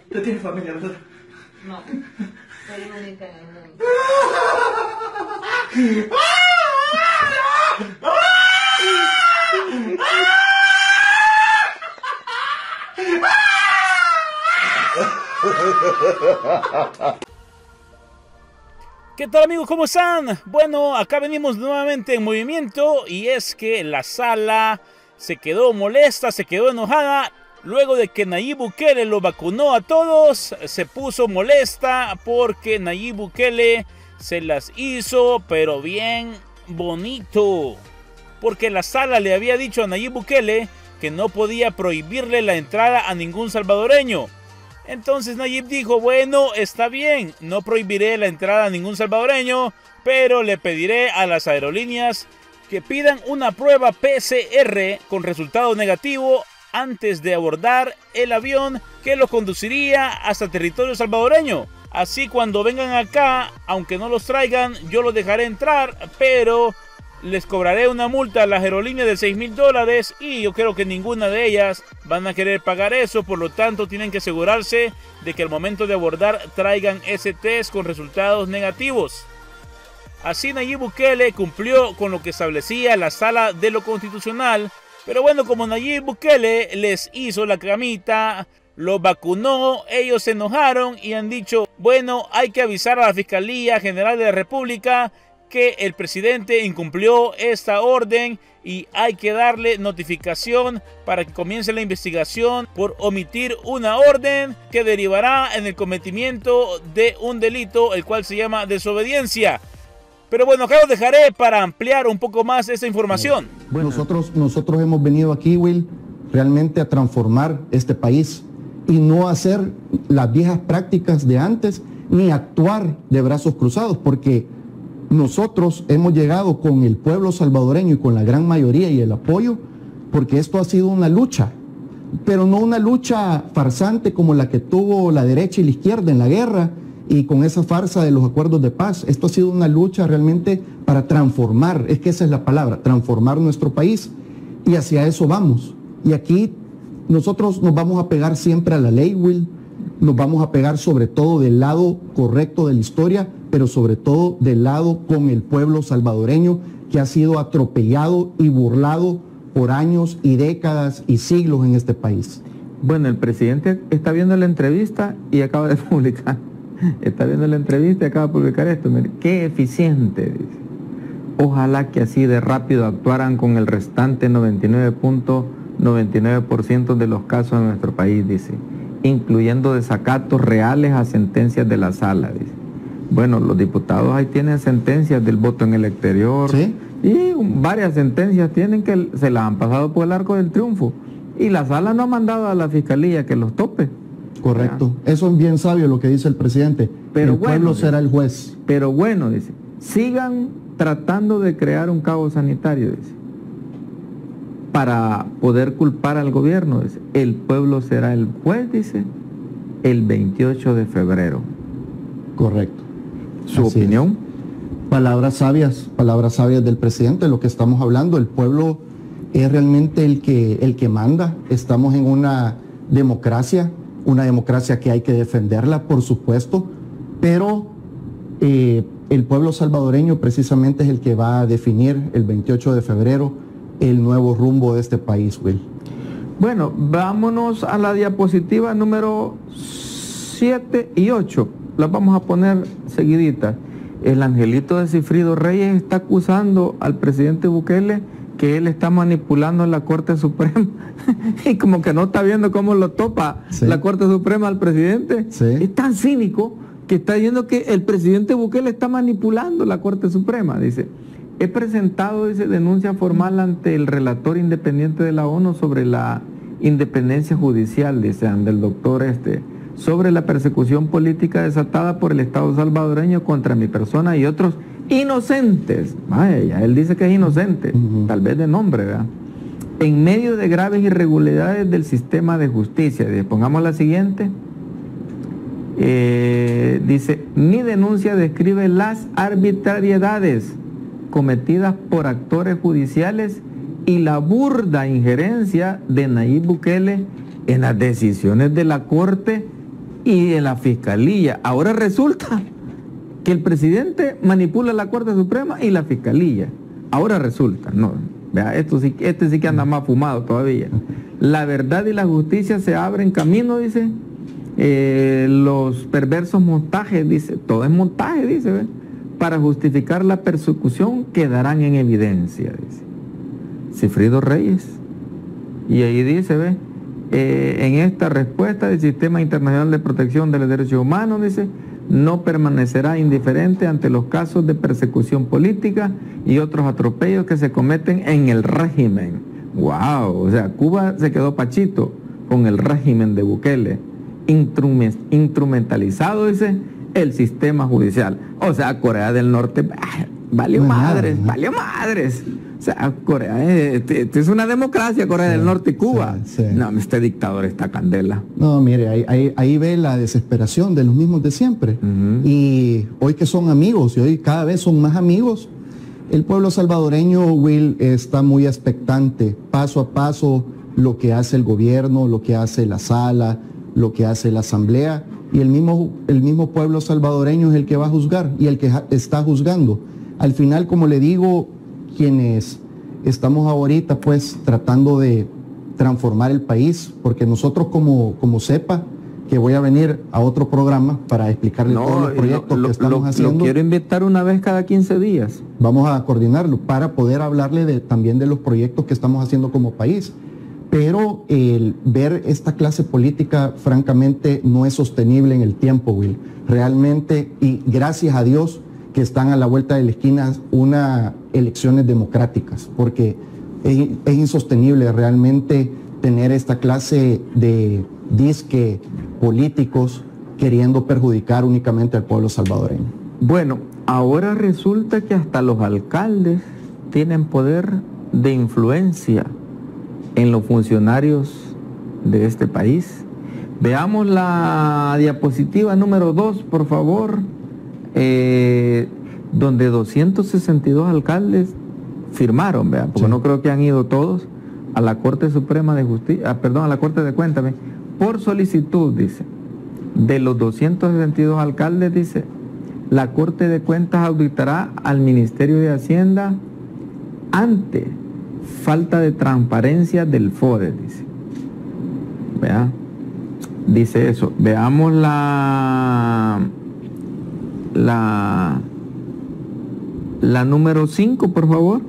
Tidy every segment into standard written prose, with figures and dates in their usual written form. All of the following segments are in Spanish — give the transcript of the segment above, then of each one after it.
¿Usted tiene familia, verdad? No, soy única en el mundo. ¿Qué tal, amigos? ¿Cómo están? Bueno, acá venimos nuevamente en movimiento y es que la sala se quedó molesta, se quedó enojada. Luego de que Nayib Bukele lo vacunó a todos, se puso molesta porque Nayib Bukele se las hizo, pero bien bonito. Porque la sala le había dicho a Nayib Bukele que no podía prohibirle la entrada a ningún salvadoreño. Entonces Nayib dijo, bueno, está bien, no prohibiré la entrada a ningún salvadoreño, pero le pediré a las aerolíneas que pidan una prueba PCR con resultado negativo antes de abordar el avión que lo conduciría hasta territorio salvadoreño. Así cuando vengan acá, aunque no los traigan, yo los dejaré entrar, pero les cobraré una multa a las aerolíneas de $6,000 y yo creo que ninguna de ellas van a querer pagar eso. Por lo tanto, tienen que asegurarse de que al momento de abordar traigan ese test con resultados negativos. Así Nayib Bukele cumplió con lo que establecía la Sala de lo Constitucional. Pero bueno, como Nayib Bukele les hizo la camita, los vacunó, ellos se enojaron y han dicho, bueno, hay que avisar a la Fiscalía General de la República que el presidente incumplió esta orden y hay que darle notificación para que comience la investigación por omitir una orden que derivará en el cometimiento de un delito, el cual se llama desobediencia. Pero bueno, acá lo dejaré para ampliar un poco más esta información. Bueno, nosotros hemos venido aquí, Will, realmente a transformar este país y no hacer las viejas prácticas de antes ni actuar de brazos cruzados, porque nosotros hemos llegado con el pueblo salvadoreño y con la gran mayoría y el apoyo, porque esto ha sido una lucha, pero no una lucha farsante como la que tuvo la derecha y la izquierda en la guerra y con esa farsa de los acuerdos de paz. Esto ha sido una lucha realmente para transformar, es que esa es la palabra, transformar nuestro país, y hacia eso vamos. Y aquí nosotros nos vamos a pegar siempre a la ley, Will, nos vamos a pegar sobre todo del lado correcto de la historia, pero sobre todo del lado con el pueblo salvadoreño que ha sido atropellado y burlado por años y décadas y siglos en este país. Bueno, el presidente está viendo la entrevista y acaba de publicar. Está viendo la entrevista y acaba de publicar esto. Mire, qué eficiente, dice. Ojalá que así de rápido actuaran con el restante 99.99% de los casos en nuestro país, dice, incluyendo desacatos reales a sentencias de la sala, dice. Bueno, los diputados ahí tienen sentencias del voto en el exterior, ¿sí? Y varias sentencias tienen que se las han pasado por el arco del triunfo. Y la sala no ha mandado a la fiscalía que los tope. Correcto. ¿Ya? Eso es bien sabio lo que dice el presidente. Pero el pueblo será el juez. Pero bueno, dice, sigan tratando de crear un caos sanitario, dice, para poder culpar al gobierno, dice. El pueblo será el juez, dice, el 28 de febrero. Correcto. ¿Su opinión? Palabras sabias del presidente, lo que estamos hablando. El pueblo es realmente el que manda. Estamos en una democracia que hay que defenderla, por supuesto, pero el pueblo salvadoreño precisamente es el que va a definir el 28 de febrero el nuevo rumbo de este país, Will. Bueno, vámonos a la diapositiva número 7 y 8. Las vamos a poner seguiditas. El angelito de Cifrido Reyes está acusando al presidente Bukele que él está manipulando la Corte Suprema y como que no está viendo cómo lo topa, sí, la Corte Suprema al presidente. Sí. Es tan cínico que está diciendo que el presidente Bukele está manipulando la Corte Suprema. Dice, he presentado, dice, denuncia formal ante el relator independiente de la ONU sobre la independencia judicial, dice, del doctor sobre la persecución política desatada por el Estado salvadoreño contra mi persona y otros inocentes. Vaya, él dice que es inocente, tal vez de nombre, ¿verdad? En medio de graves irregularidades del sistema de justicia. Pongamos la siguiente. Dice, mi denuncia describe las arbitrariedades cometidas por actores judiciales y la burda injerencia de Nayib Bukele en las decisiones de la Corte y en la fiscalía. Ahora resulta que el presidente manipula la Corte Suprema y la fiscalía. Ahora resulta, no, vea, este sí que anda más fumado todavía. La verdad y la justicia se abren camino, dice. Los perversos montajes, dice, todo es montaje, dice, ¿ve? Para justificar la persecución quedarán en evidencia, dice Sigfrido Reyes. Y ahí dice, ve, en esta respuesta del Sistema Internacional de Protección de los Derechos Humanos, dice, no permanecerá indiferente ante los casos de persecución política y otros atropellos que se cometen en el régimen. ¡Wow! O sea, Cuba se quedó pachito con el régimen de Bukele, instrumentalizado, dice, el sistema judicial. O sea, Corea del Norte, valió madres. O sea, Corea, es una democracia, Corea del Norte y Cuba. Sí. No, este dictador está candela. No, mire, ahí ve la desesperación de los mismos de siempre. Y hoy que son amigos, y hoy cada vez son más amigos, el pueblo salvadoreño, Will, está muy expectante, paso a paso, lo que hace el gobierno, lo que hace la sala, lo que hace la asamblea, y el mismo pueblo salvadoreño es el que va a juzgar y el que está juzgando. Al final, como le digo, quienes estamos ahorita pues tratando de transformar el país, porque nosotros como CEPA, que voy a venir a otro programa para explicarle todos los proyectos que estamos haciendo. Lo quiero invitar una vez cada 15 días. Vamos a coordinarlo para poder hablarle también de los proyectos que estamos haciendo como país. Pero el ver esta clase política, francamente, no es sostenible en el tiempo, Will. Realmente, y gracias a Dios que están a la vuelta de la esquina unas elecciones democráticas, porque es insostenible realmente tener esta clase de disque políticos queriendo perjudicar únicamente al pueblo salvadoreño. Bueno, ahora resulta que hasta los alcaldes tienen poder de influencia en los funcionarios de este país. Veamos la diapositiva número 2, por favor, donde 262 alcaldes firmaron, ¿vea? Porque no creo que han ido todos a la Corte Suprema de Justicia, a la Corte de Cuentas, ¿ve? Por solicitud, dice, de los 262 alcaldes, dice, la Corte de Cuentas auditará al Ministerio de Hacienda ante falta de transparencia del FODES, dice. Vea, dice eso. Veamos la número 5, por favor.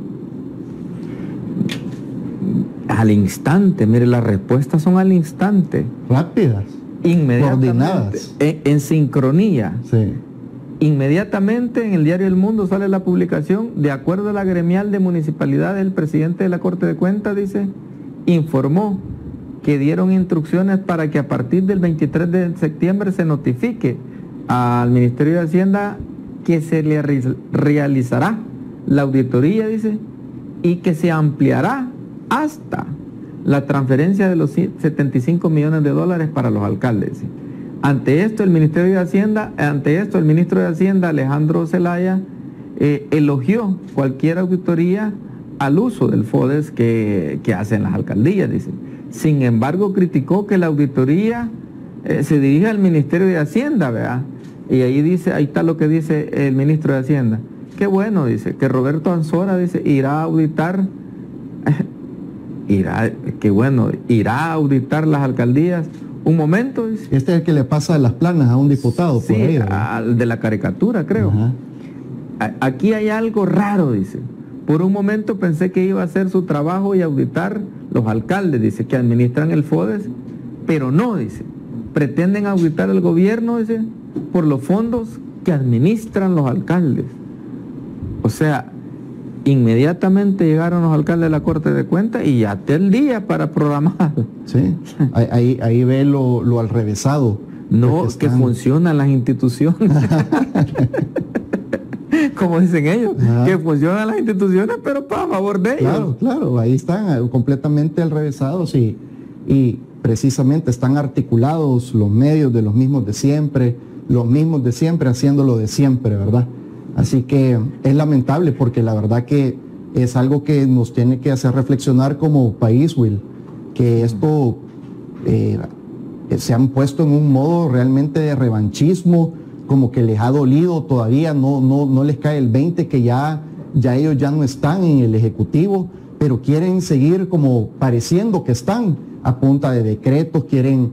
Al instante, mire, las respuestas son al instante. Rápidas. Inmediatamente. Coordinadas. En sincronía. Sí. Inmediatamente en el diario El Mundo sale la publicación, de acuerdo a la gremial de municipalidades, el presidente de la Corte de Cuentas, dice, informó que dieron instrucciones para que a partir del 23 de septiembre se notifique al Ministerio de Hacienda que se le realizará la auditoría, dice, y que se ampliará hasta la transferencia de los 75 millones de dólares para los alcaldes, dice. Ante esto, el ministro de Hacienda, Alejandro Zelaya, elogió cualquier auditoría al uso del FODES que hacen las alcaldías, dice. Sin embargo, criticó que la auditoría se dirige al Ministerio de Hacienda, ¿verdad? Y ahí está lo que dice el ministro de Hacienda. Qué bueno, dice, que Roberto Anzora, dice, irá a auditar, irá a auditar las alcaldías. Un momento, dice. Este es el que le pasa las planas a un diputado, sí, por ahí, al de la caricatura, creo. Ajá. Aquí hay algo raro, dice. Por un momento pensé que iba a hacer su trabajo y auditar los alcaldes, dice, que administran el FODES, pero no, dice. Pretenden auditar el gobierno, dice, por los fondos que administran los alcaldes. O sea, inmediatamente llegaron los alcaldes de la Corte de Cuentas y ya está el día para programar. Sí, ahí ve lo al revésado. No, que funcionan las instituciones. Como dicen ellos, que funcionan las instituciones, pero para favor de ellos. Claro, ahí están completamente al revésados y precisamente están articulados los medios de los mismos de siempre haciéndolo de siempre, ¿verdad? Así que es lamentable porque la verdad que es algo que nos tiene que hacer reflexionar como país, Will, que esto se han puesto en un modo realmente de revanchismo, como que les ha dolido todavía, no les cae el 20 que ya ellos ya no están en el Ejecutivo, pero quieren seguir como pareciendo que están a punta de decretos, quieren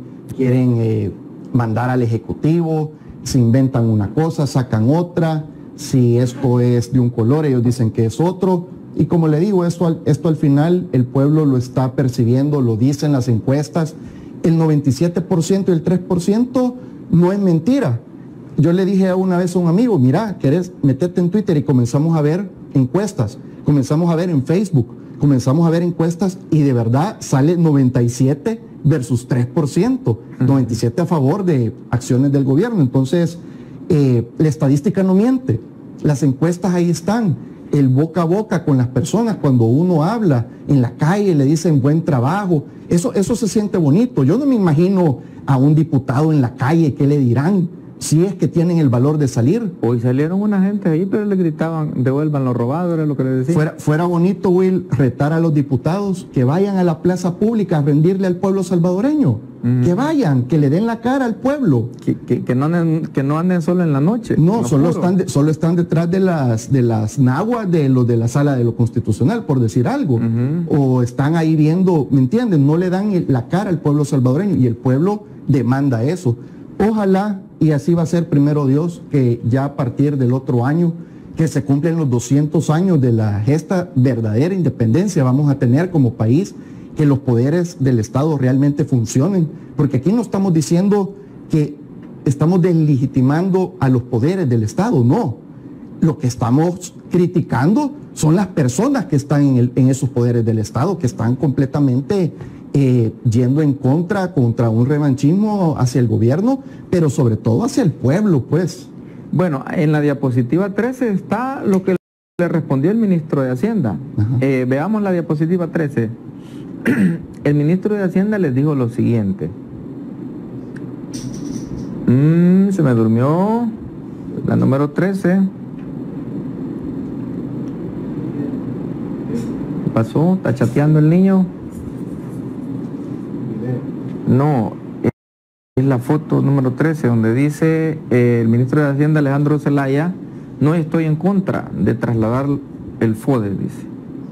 mandar al Ejecutivo, se inventan una cosa, sacan otra, si esto es de un color, ellos dicen que es otro, y como le digo, esto al final el pueblo lo está percibiendo, lo dicen las encuestas, el 97% y el 3% no es mentira. Yo le dije una vez a un amigo, mira, ¿querés meterte en Twitter? Y comenzamos a ver encuestas, comenzamos a ver en Facebook, comenzamos a ver encuestas y de verdad sale 97 versus 3%, 97 a favor de acciones del gobierno. Entonces, la estadística no miente, las encuestas ahí están, el boca a boca con las personas, cuando uno habla en la calle, le dicen buen trabajo, eso se siente bonito. Yo no me imagino a un diputado en la calle, ¿qué le dirán? Si es que tienen el valor de salir. Hoy salieron una gente ahí, pero le gritaban, devuelvan lo robado, era lo que le decían. Fuera bonito, Will, retar a los diputados que vayan a la plaza pública a rendirle al pueblo salvadoreño. Que vayan, que le den la cara al pueblo. Que no anden solo en la noche. No, solo están detrás de las naguas de los de la sala de lo constitucional, por decir algo. O están ahí viendo, ¿me entienden? No le dan la cara al pueblo salvadoreño y el pueblo demanda eso. Ojalá, y así va a ser primero Dios, que ya a partir del otro año, que se cumplen los 200 años de esta verdadera independencia, vamos a tener como país que los poderes del Estado realmente funcionen. Porque aquí no estamos diciendo que estamos deslegitimando a los poderes del Estado, no. Lo que estamos criticando son las personas que están en esos poderes del Estado, que están completamente yendo en contra un revanchismo hacia el gobierno, pero sobre todo hacia el pueblo, pues. Bueno, en la diapositiva 13 está lo que le respondió el ministro de Hacienda. Veamos la diapositiva 13. El ministro de Hacienda les dijo lo siguiente. Se me durmió la número 13. ¿Qué pasó? ¿Está chateando el niño? No, es la foto número 13 donde dice el ministro de Hacienda Alejandro Zelaya, no estoy en contra de trasladar el FODE, dice.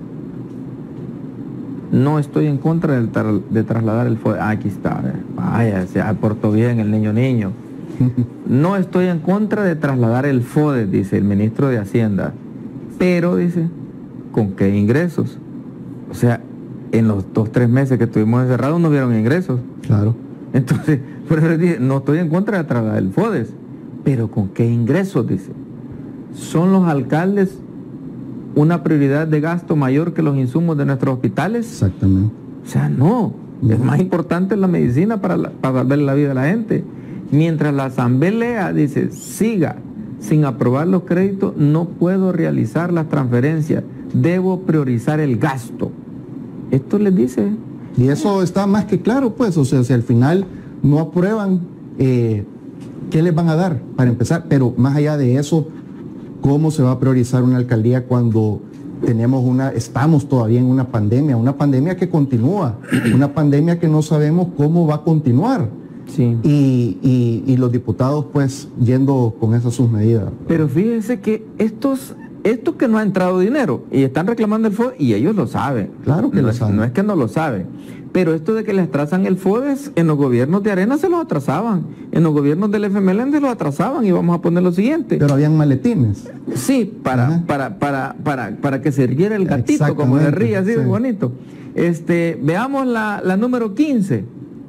No estoy en contra de trasladar el FODE. Aquí está, vaya, se aportó bien el niño. No estoy en contra de trasladar el FODE, dice el ministro de Hacienda. Pero, dice, ¿con qué ingresos? O sea, en los 2-3 meses que estuvimos encerrados no vieron ingresos. Claro. Entonces, por eso dice, no estoy en contra de trasladar el FODES, pero ¿con qué ingresos? Dice. ¿Son los alcaldes una prioridad de gasto mayor que los insumos de nuestros hospitales? Exactamente. O sea, no. Es más importante la medicina para salvar la vida de la gente. Mientras la asamblea, dice, siga sin aprobar los créditos, no puedo realizar las transferencias. Debo priorizar el gasto. Esto les dice. Y eso está más que claro, pues. O sea, si al final no aprueban, ¿qué les van a dar para empezar? Pero más allá de eso, ¿cómo se va a priorizar una alcaldía cuando estamos todavía en una pandemia que continúa, una pandemia que no sabemos cómo va a continuar? Sí. Y los diputados, pues, yendo con esas sus medidas. Pero fíjense que estos que no ha entrado dinero y están reclamando el FODES y ellos lo saben. Claro que lo saben. No es que no lo saben. Pero esto de que les atrasan el FODES, en los gobiernos de Arena se los atrasaban. En los gobiernos del FMLN se los atrasaban y vamos a poner lo siguiente. Pero habían maletines. Sí, para que se riera el gatito, como se ríe así, sí. Bonito. Veamos la número 15.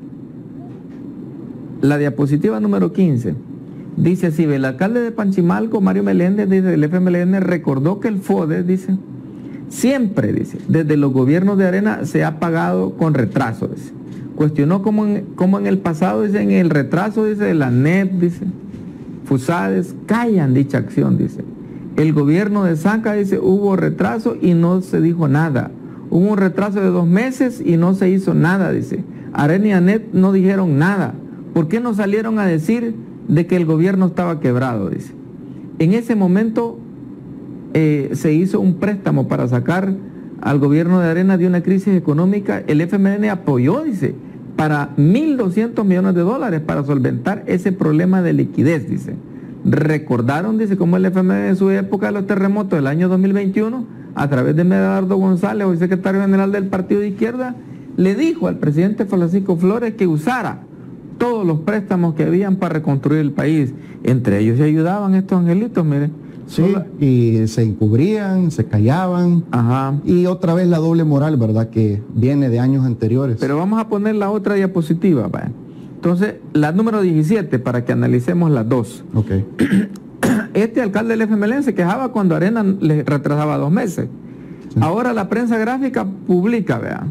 La diapositiva número 15. Dice así, el alcalde de Panchimalco, Mario Meléndez, dice, el FMLN recordó que el FODES, dice, siempre, dice, desde los gobiernos de Arena se ha pagado con retraso, dice. Cuestionó cómo en el pasado, dice, en el retraso, dice, de la NEP, dice, FUSADES, callan dicha acción, dice. El gobierno de Zanca, dice, hubo retraso y no se dijo nada. Hubo un retraso de 2 meses y no se hizo nada, dice. Arena y ANET no dijeron nada. ¿Por qué no salieron a decir de que el gobierno estaba quebrado? Dice. En ese momento se hizo un préstamo para sacar al gobierno de Arena de una crisis económica. El FMLN apoyó, dice, para 1.200 millones de dólares para solventar ese problema de liquidez, dice. Recordaron, dice, cómo el FMI en su época de los terremotos del año 2021, a través de Medardo González, hoy secretario general del Partido de Izquierda, le dijo al presidente Francisco Flores que usara todos los préstamos que habían para reconstruir el país. Entre ellos se ayudaban estos angelitos, mire. Sí, y se encubrían, se callaban. Ajá. Y otra vez la doble moral, ¿verdad? Que viene de años anteriores. Pero vamos a poner la otra diapositiva, ¿va? Entonces, la número 17, para que analicemos las dos. Ok. Este alcalde del FMLN se quejaba cuando Arena le retrasaba 2 meses. Sí. Ahora la prensa gráfica publica, vea.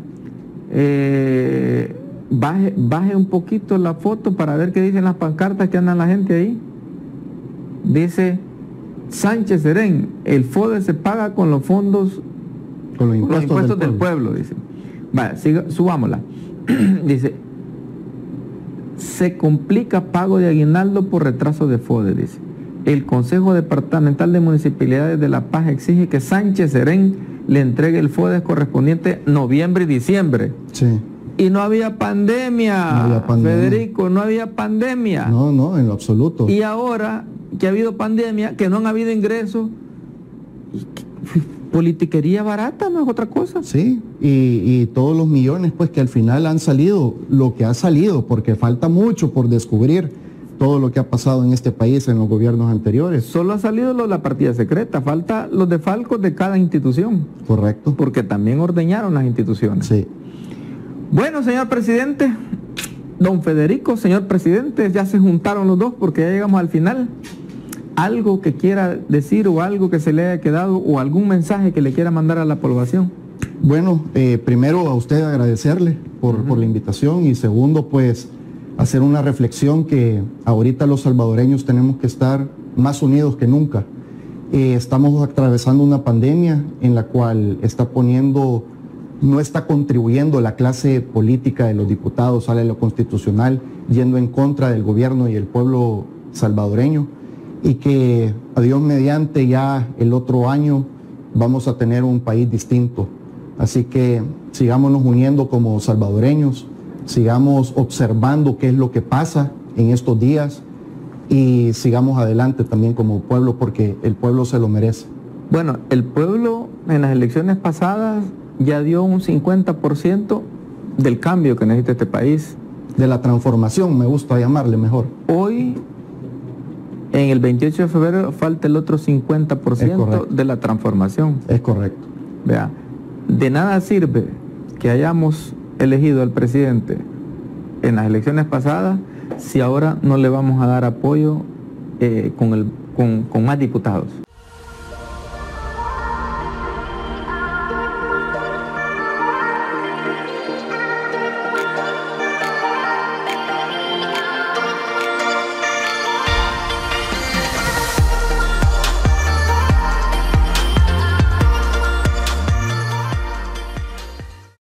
Baje un poquito la foto para ver qué dicen las pancartas que andan la gente ahí. Dice Sánchez Serén, el FODE se paga con los fondos, con los impuestos del pueblo, dice. Vale, subámosla. Dice, se complica pago de aguinaldo por retraso de FODE, dice. El Consejo Departamental de Municipalidades de La Paz exige que Sánchez Serén le entregue el FODE correspondiente noviembre y diciembre. Sí. Y no había pandemia, Federico, no había pandemia. No, en lo absoluto. Y ahora que ha habido pandemia, que no han habido ingresos, politiquería barata, no es otra cosa. Sí, y todos los millones pues que al final han salido, lo que ha salido, porque falta mucho por descubrir todo lo que ha pasado en este país en los gobiernos anteriores. Solo ha salido la partida secreta, falta los defalcos de cada institución. Correcto. Porque también ordeñaron las instituciones. Sí. Bueno, señor presidente, don Federico, señor presidente, ya se juntaron los dos porque ya llegamos al final. ¿Algo que quiera decir o algo que se le haya quedado o algún mensaje que le quiera mandar a la población? Bueno, primero a usted agradecerle por la invitación y segundo, pues, hacer una reflexión que ahorita los salvadoreños tenemos que estar más unidos que nunca. Estamos atravesando una pandemia en la cual no está contribuyendo la clase política de los diputados a lo constitucional, yendo en contra del gobierno y el pueblo salvadoreño, y que a Dios mediante ya el otro año vamos a tener un país distinto. Así que sigámonos uniendo como salvadoreños, sigamos observando qué es lo que pasa en estos días y sigamos adelante también como pueblo, porque el pueblo se lo merece. Bueno, el pueblo en las elecciones pasadas ya dio un 50% del cambio que necesita este país. De la transformación, me gusta llamarle mejor. Hoy, en el 28 de febrero, falta el otro 50% de la transformación. Es correcto. Vea, de nada sirve que hayamos elegido al presidente en las elecciones pasadas si ahora no le vamos a dar apoyo con más diputados.